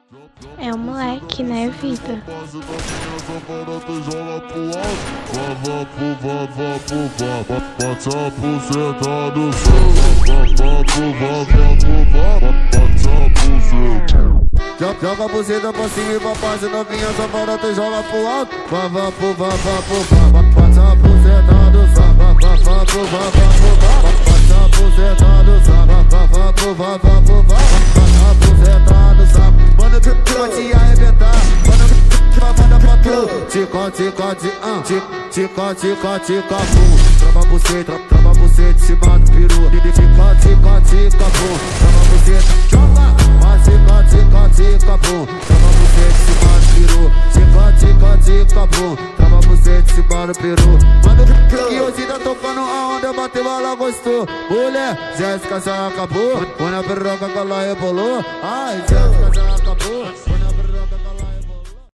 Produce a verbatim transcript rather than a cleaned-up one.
É o moleque, né, vida? Joga a buceta pra cima e pra baixo, novinha safada, tu joga pro alto. Vá, vá, pro, vá, vá, pro, vá. Passa a buceta do sal, vá, vá, vá, pro, vá, vá, pro, vá. Passa a buceta do sal, vá, vá, vá, pro, vá, vá, pro, vá. Passa a buceta do sal, manda pra te arrebentar. Manda pra tu, tica, tica, tica, tica, tica, tica, pum. Trava a buceta, trava a buceta em cima do peru. Tica, tica, tica, pum. Trava a buceta, joga. Tica, tica, tica, bum, trava você de cima do peru. Tica, tica, tica, bum, trava você de cima do peru. Manda que hoje tá tocando aonde eu bateu, ela gostou. Mulher, Jéssica já acabou. Põe a piroca que ela rebolou. Ai, Jéssica já acabou.